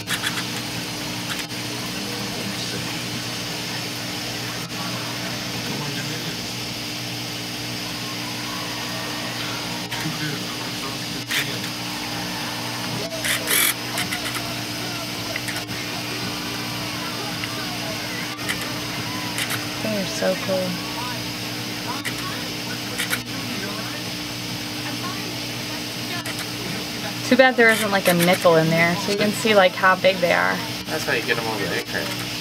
They're so cool. Too bad there isn't like a nickel in there so you can see like how big they are. That's how you get them over the egg crate.